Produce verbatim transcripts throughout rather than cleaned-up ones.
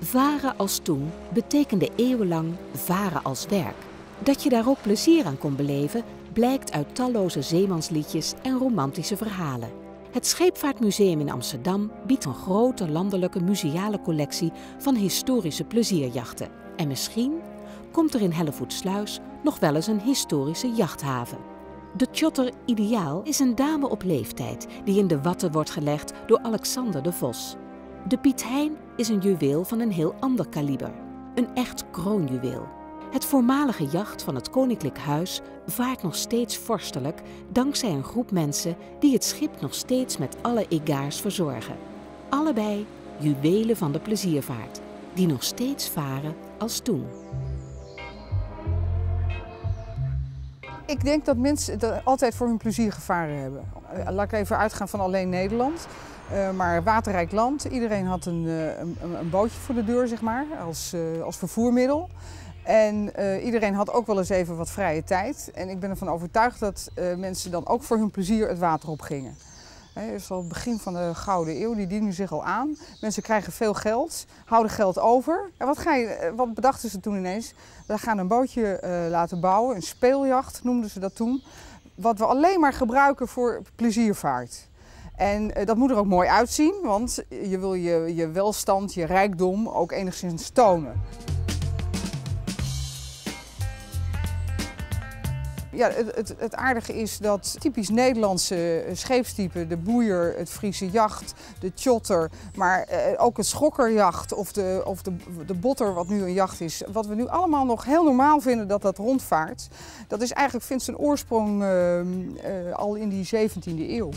Varen als toen betekende eeuwenlang varen als werk. Dat je daar ook plezier aan kon beleven, blijkt uit talloze zeemansliedjes en romantische verhalen. Het Scheepvaartmuseum in Amsterdam biedt een grote landelijke museale collectie van historische plezierjachten. En misschien komt er in Hellevoetsluis nog wel eens een historische jachthaven. De Tjotter Ideaal is een dame op leeftijd die in de watten wordt gelegd door Alexander de Vos. De Piet Hein is een juweel van een heel ander kaliber. Een echt kroonjuweel. Het voormalige jacht van het Koninklijk Huis vaart nog steeds vorstelijk dankzij een groep mensen die het schip nog steeds met alle égards verzorgen. Allebei juwelen van de pleziervaart, die nog steeds varen als toen. Ik denk dat mensen altijd voor hun plezier gevaren hebben. Laat ik even uitgaan van alleen Nederland. Uh, maar waterrijk land. Iedereen had een, een, een bootje voor de deur, zeg maar, als, uh, als vervoermiddel. En uh, iedereen had ook wel eens even wat vrije tijd. En ik ben ervan overtuigd dat uh, mensen dan ook voor hun plezier het water op gingen. Het is al het begin van de Gouden Eeuw, die dienen zich al aan. Mensen krijgen veel geld, houden geld over. En wat, ga je, wat bedachten ze toen ineens? We gaan een bootje uh, laten bouwen, een speeljacht noemden ze dat toen. Wat we alleen maar gebruiken voor pleziervaart. En uh, dat moet er ook mooi uitzien, want je wil je, je welstand, je rijkdom ook enigszins tonen. Ja, het, het, het aardige is dat typisch Nederlandse scheepstypen, de boeier, het Friese jacht, de tjotter, maar eh, ook het schokkerjacht of, de, of de, de botter, wat nu een jacht is, wat we nu allemaal nog heel normaal vinden dat dat rondvaart, dat is eigenlijk, vindt zijn oorsprong uh, uh, al in die zeventiende eeuw.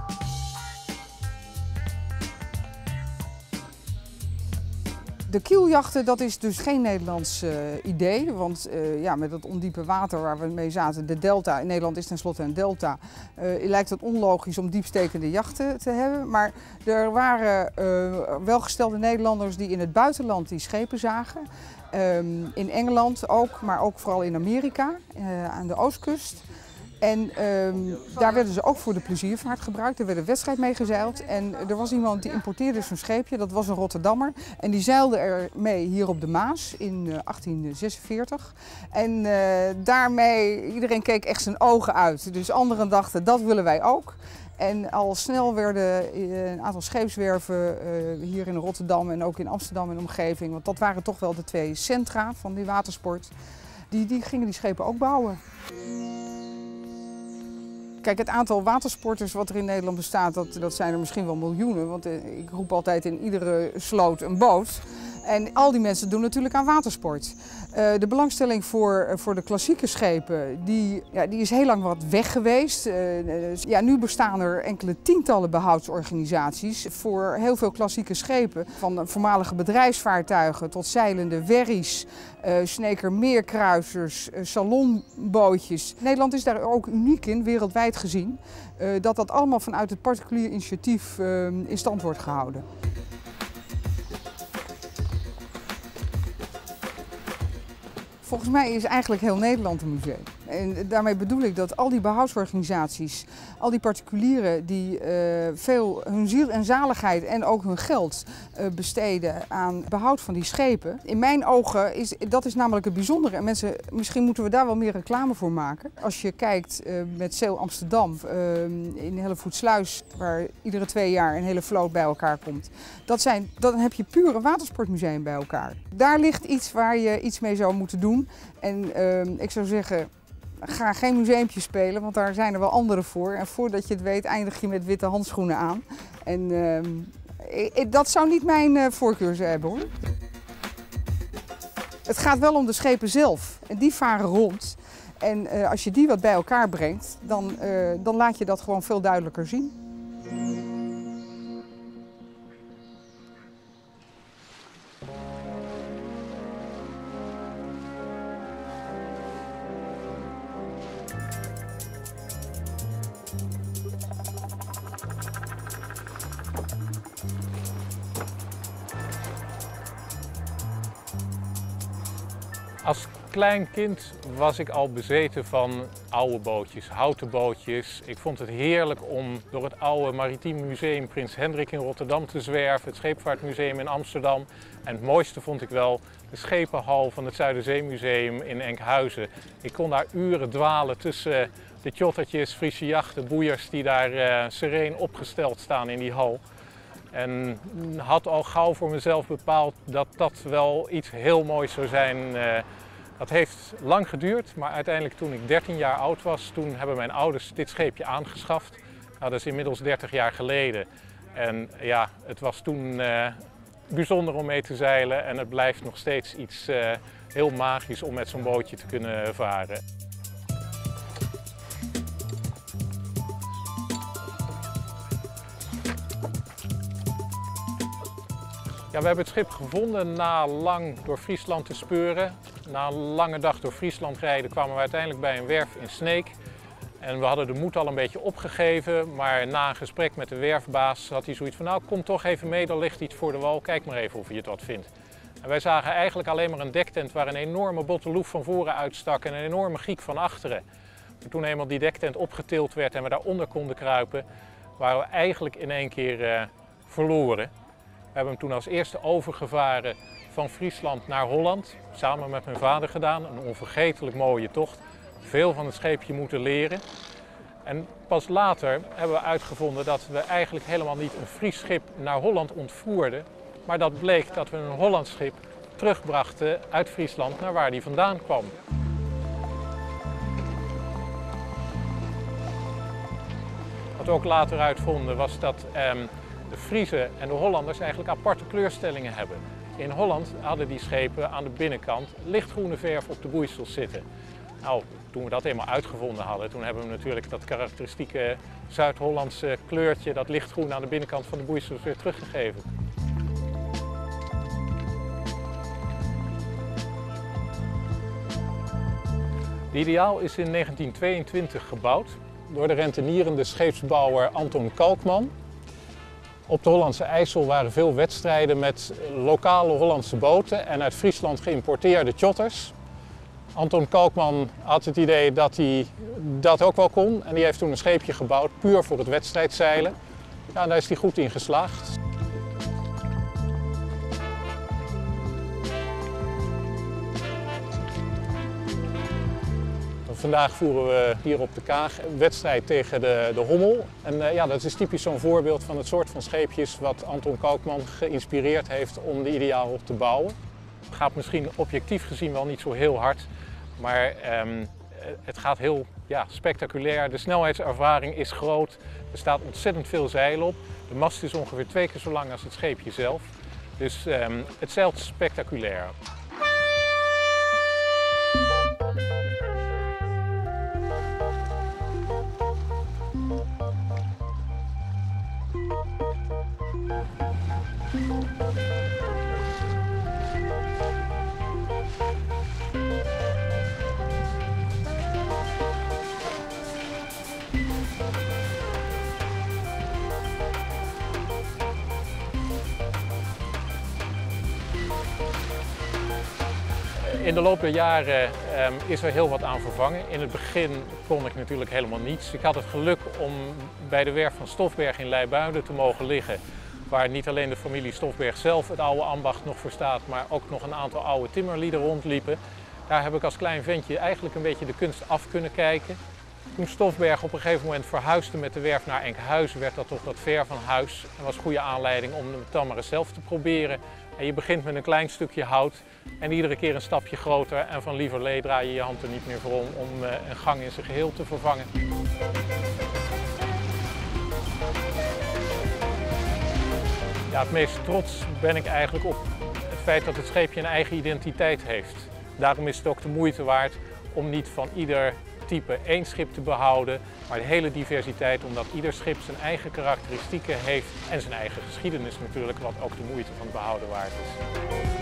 De kieljachten, dat is dus geen Nederlands uh, idee, want uh, ja, met dat ondiepe water waar we mee zaten, de delta, in Nederland is tenslotte een delta, uh, lijkt het onlogisch om diepstekende jachten te hebben. Maar er waren uh, welgestelde Nederlanders die in het buitenland die schepen zagen. Um, in Engeland ook, maar ook vooral in Amerika, uh, aan de oostkust. En um, daar werden ze ook voor de pleziervaart gebruikt. Er werd een wedstrijd mee gezeild. En er was iemand die importeerde zo'n scheepje, dat was een Rotterdammer. En die zeilde er mee hier op de Maas in uh, achttien zesenveertig. En uh, daarmee, iedereen keek echt zijn ogen uit. Dus anderen dachten, dat willen wij ook. En al snel werden een aantal scheepswerven uh, hier in Rotterdam en ook in Amsterdam en omgeving, want dat waren toch wel de twee centra van die watersport, die, die gingen die schepen ook bouwen. Kijk, het aantal watersporters wat er in Nederland bestaat, dat, dat zijn er misschien wel miljoenen. Want eh, ik roep altijd in iedere sloot een boot. En al die mensen doen natuurlijk aan watersport. Uh, de belangstelling voor, voor de klassieke schepen, die, ja, die is heel lang wat weg geweest. Uh, ja, nu bestaan er enkele tientallen behoudsorganisaties voor heel veel klassieke schepen. Van voormalige bedrijfsvaartuigen tot zeilende wherries, uh, snekermeerkruisers, uh, salonbootjes. Nederland is daar ook uniek in, wereldwijd gezien, uh, dat dat allemaal vanuit het particulier initiatief uh, in stand wordt gehouden. Volgens mij is eigenlijk heel Nederland een museum. En daarmee bedoel ik dat al die behoudsorganisaties, al die particulieren die uh, veel hun ziel en zaligheid en ook hun geld uh, besteden aan behoud van die schepen. In mijn ogen is dat is namelijk het bijzondere. En mensen, misschien moeten we daar wel meer reclame voor maken. Als je kijkt uh, met Sail Amsterdam uh, in Hellevoetsluis, waar iedere twee jaar een hele vloot bij elkaar komt. Dat zijn, dan heb je puur een watersportmuseum bij elkaar. Daar ligt iets waar je iets mee zou moeten doen. En uh, ik zou zeggen, ga geen museumpje spelen, want daar zijn er wel anderen voor. En voordat je het weet eindig je met witte handschoenen aan. En uh, ik, dat zou niet mijn uh, voorkeur hebben, hoor. Het gaat wel om de schepen zelf. En die varen rond. En uh, als je die wat bij elkaar brengt, dan, uh, dan laat je dat gewoon veel duidelijker zien. Als klein kind was ik al bezeten van oude bootjes, houten bootjes. Ik vond het heerlijk om door het oude Maritiem Museum Prins Hendrik in Rotterdam te zwerven, het Scheepvaartmuseum in Amsterdam. En het mooiste vond ik wel de schepenhal van het Zuiderzeemuseum in Enkhuizen. Ik kon daar uren dwalen tussen de tjottertjes, Friese jachten, boeiers die daar uh, sereen opgesteld staan in die hal. En had al gauw voor mezelf bepaald dat dat wel iets heel moois zou zijn. Uh, dat heeft lang geduurd, maar uiteindelijk toen ik dertien jaar oud was, toen hebben mijn ouders dit scheepje aangeschaft. Nou, dat is inmiddels dertig jaar geleden. En ja, het was toen uh, bijzonder om mee te zeilen en het blijft nog steeds iets uh, heel magisch om met zo'n bootje te kunnen varen. Ja, we hebben het schip gevonden na lang door Friesland te speuren. Na een lange dag door Friesland rijden kwamen we uiteindelijk bij een werf in Sneek. En we hadden de moed al een beetje opgegeven, maar na een gesprek met de werfbaas had hij zoiets van: nou, kom toch even mee, er ligt iets voor de wal, kijk maar even of je het wat vindt. En wij zagen eigenlijk alleen maar een dektent waar een enorme botteloef van voren uitstak en een enorme giek van achteren. Maar toen eenmaal die dektent opgetild werd en we daaronder konden kruipen, waren we eigenlijk in één keer uh, verloren. We hebben hem toen als eerste overgevaren van Friesland naar Holland, samen met mijn vader gedaan. Een onvergetelijk mooie tocht. Veel van het scheepje moeten leren. En pas later hebben we uitgevonden dat we eigenlijk helemaal niet een Fries schip naar Holland ontvoerden. Maar dat bleek dat we een Hollands schip terugbrachten uit Friesland naar waar die vandaan kwam. Wat we ook later uitvonden was dat eh, de Friezen en de Hollanders eigenlijk aparte kleurstellingen hebben. In Holland hadden die schepen aan de binnenkant lichtgroene verf op de boeisels zitten. Nou, toen we dat eenmaal uitgevonden hadden, toen hebben we natuurlijk dat karakteristieke Zuid-Hollandse kleurtje, dat lichtgroen aan de binnenkant van de boeisels weer teruggegeven. De Ideaal is in negentien tweeëntwintig gebouwd door de rentenierende scheepsbouwer Anton Kalkman. Op de Hollandse IJssel waren veel wedstrijden met lokale Hollandse boten en uit Friesland geïmporteerde tjotters. Anton Kalkman had het idee dat hij dat ook wel kon en die heeft toen een scheepje gebouwd puur voor het wedstrijdzeilen. Ja, en daar is hij goed in geslaagd. Vandaag voeren we hier op de Kaag een wedstrijd tegen de, de Hommel. En uh, ja, dat is typisch zo'n voorbeeld van het soort van scheepjes wat Anton Kalkman geïnspireerd heeft om de Ideaal op te bouwen. Het gaat misschien objectief gezien wel niet zo heel hard, maar um, het gaat heel ja, spectaculair. De snelheidservaring is groot, er staat ontzettend veel zeil op. De mast is ongeveer twee keer zo lang als het scheepje zelf. Dus um, het zeilt spectaculair. In de loop der jaren um, is er heel wat aan vervangen. In het begin kon ik natuurlijk helemaal niets. Ik had het geluk om bij de werf van Stofberg in Leibuiden te mogen liggen. Waar niet alleen de familie Stofberg zelf het oude ambacht nog voor staat, maar ook nog een aantal oude timmerlieden rondliepen. Daar heb ik als klein ventje eigenlijk een beetje de kunst af kunnen kijken. Toen Stofberg op een gegeven moment verhuisde met de werf naar Enkhuizen, werd dat toch wat ver van huis. En was goede aanleiding om het dan maar eens zelf te proberen. En je begint met een klein stukje hout en iedere keer een stapje groter. En van lieverlee draai je je hand er niet meer voor om om een gang in zijn geheel te vervangen. Ja, het meest trots ben ik eigenlijk op het feit dat het scheepje een eigen identiteit heeft. Daarom is het ook de moeite waard om niet van ieder type één schip te behouden, maar de hele diversiteit, omdat ieder schip zijn eigen karakteristieken heeft en zijn eigen geschiedenis natuurlijk, wat ook de moeite van het behouden waard is.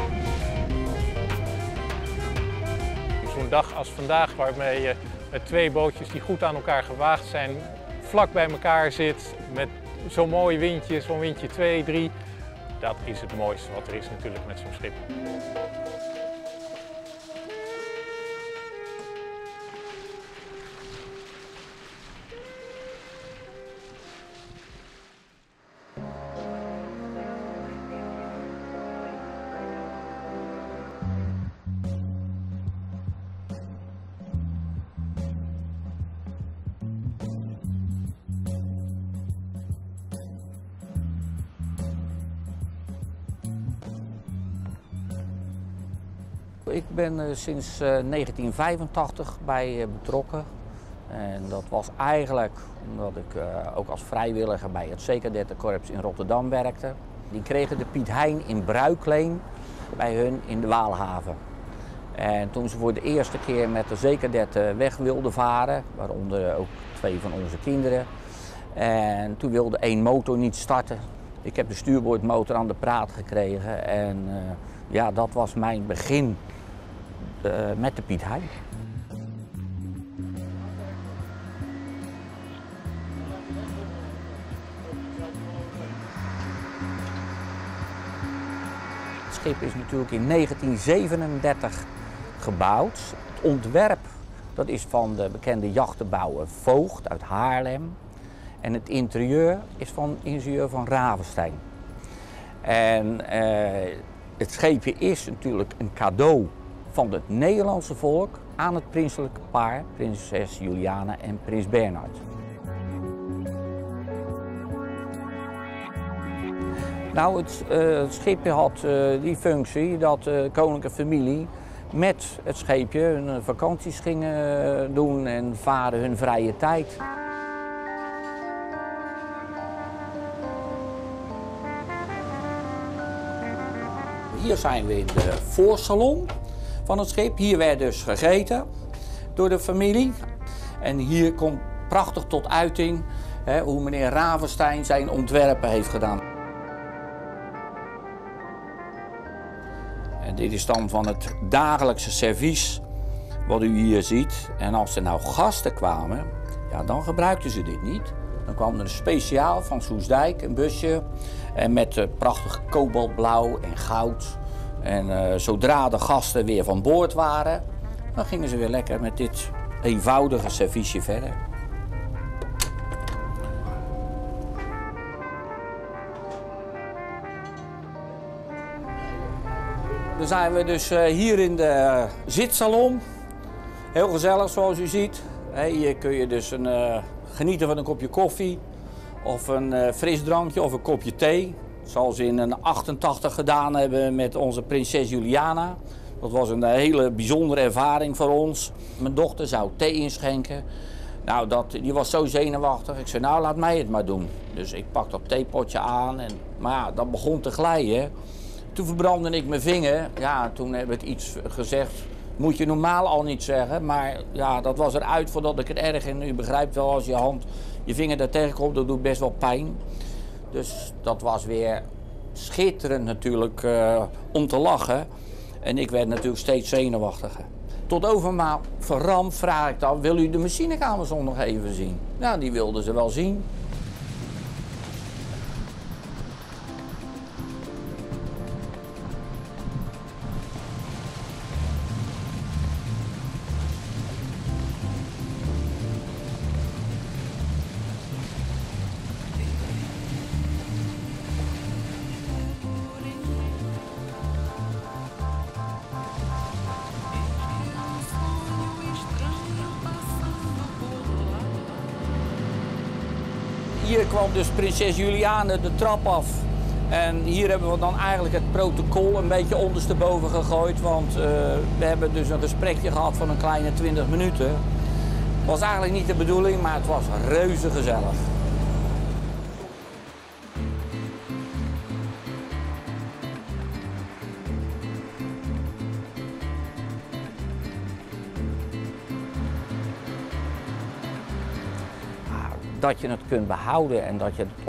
Zo'n dag als vandaag, waarmee je met twee bootjes die goed aan elkaar gewaagd zijn, vlak bij elkaar zit, met zo'n mooi windje, zo'n windje twee, drie, dat is het mooiste wat er is natuurlijk met zo'n schip. Ik ben uh, sinds uh, negentien vijfentachtig bij uh, betrokken. En dat was eigenlijk omdat ik uh, ook als vrijwilliger bij het C-kadettenkorps in Rotterdam werkte. Die kregen de Piet Hein in bruikleen bij hun in de Waalhaven. En toen ze voor de eerste keer met de C-kadetten weg wilden varen, waaronder ook twee van onze kinderen. En toen wilde één motor niet starten. Ik heb de stuurboordmotor aan de praat gekregen en uh, ja, dat was mijn begin uh, met de Piet Hein. Het schip is natuurlijk in negentien zevenendertig gebouwd. Het ontwerp dat is van de bekende jachtenbouwer Voogd uit Haarlem. En het interieur is van ingenieur van Ravenstein. En uh, het scheepje is natuurlijk een cadeau van het Nederlandse volk aan het prinselijke paar, prinses Juliana en prins Bernhard. Nou, het, uh, het schipje had uh, die functie dat de uh, koninklijke familie met het scheepje hun vakanties gingen doen en varen hun vrije tijd. Hier zijn we in de voorsalon van het schip. Hier werd dus gegeten door de familie. En hier komt prachtig tot uiting hè, hoe meneer Ravenstein zijn ontwerpen heeft gedaan. En dit is dan van het dagelijkse servies wat u hier ziet. En als er nou gasten kwamen, ja, dan gebruikten ze dit niet. Dan kwam er speciaal van Soestdijk een busje en met uh, prachtig kobaltblauw en goud. En uh, zodra de gasten weer van boord waren, dan gingen ze weer lekker met dit eenvoudige serviesje verder. Dan zijn we dus uh, hier in de uh, zitsalon. Heel gezellig zoals u ziet. Hey, hier kun je dus een, uh, genieten van een kopje koffie of een uh, frisdrankje of een kopje thee. Zoals we in een achtentachtig gedaan hebben met onze prinses Juliana. Dat was een hele bijzondere ervaring voor ons. Mijn dochter zou thee inschenken. Nou, dat, die was zo zenuwachtig. Ik zei, nou laat mij het maar doen. Dus ik pak dat theepotje aan. En, maar ja, dat begon te glijden. Toen verbrandde ik mijn vinger. Ja, toen heb ik iets gezegd. Moet je normaal al niet zeggen. Maar ja, dat was eruit voordat ik het erg. En u begrijpt wel, als je hand, je vinger daar tegenkomt, dat doet best wel pijn. Dus dat was weer schitterend natuurlijk uh, om te lachen. En ik werd natuurlijk steeds zenuwachtiger. Tot overmaat verramd vraag ik dan, wil u de machinekamerzon nog even zien? Nou, die wilden ze wel zien. Hier kwam dus prinses Juliana de trap af. En hier hebben we dan eigenlijk het protocol een beetje ondersteboven gegooid. Want uh, we hebben dus een gesprekje gehad van een kleine twintig minuten. Het was eigenlijk niet de bedoeling, maar het was reuze gezellig. Dat je het kunt behouden en dat je het